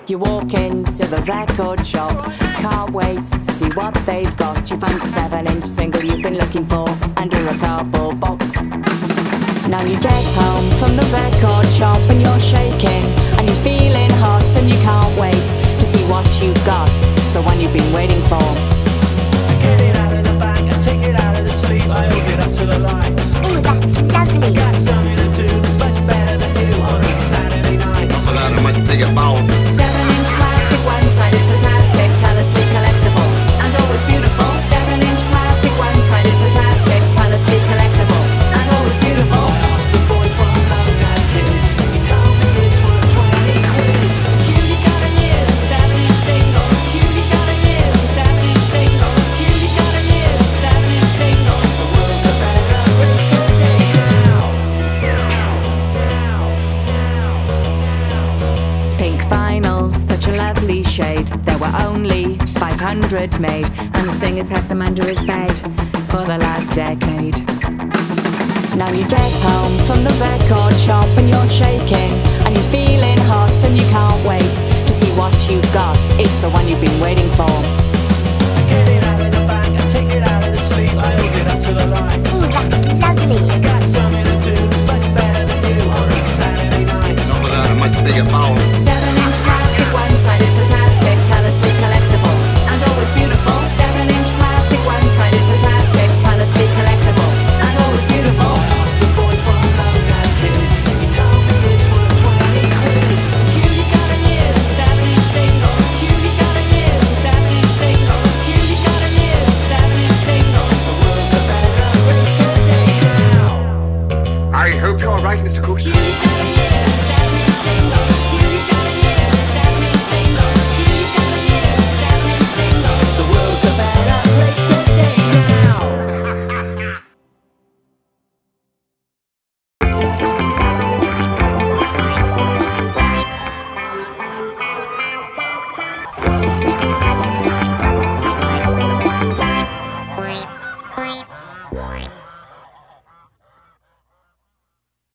You walk into the record shop, can't wait to see what they've got. You find the 7-inch single you've been looking for under a cardboard box. Now you get home from the record shop and you're shaking, and you're feeling hot and you can't wait to see what you've got. It's the one you've been waiting for. Get it out of the bag and take it out of the sleeve. I hook it up to the lights. Oh, that's lovely. Got something to do that's much better than you on a Saturday night. 7-inch plastic, one-sided, fantastic, colourfully collectible, and always beautiful. 7-inch plastic, one-sided, fantastic, colourfully collectible, and always beautiful. I asked the boy from Lowdown Kids. He told me it's worth 20 quid. Judy's got a new 7-inch single. Judy's got a new 7-inch single. Judy's got a new 7-inch single. The world's a better place today now. Pink vinyl, such a lovely shade. There were only 500 made, and the singer's had them under his bed for the last decade. Now you get home from the record shop and you're shaking, and you're feeling hot and you can't wait to see what you've got. It's the one you've been waiting for. Get it out of the bag and take it out of the sleeve. I hook it up to the lights. Oh, that's lovely. Got something to do that's much better than you on a Saturday night. 7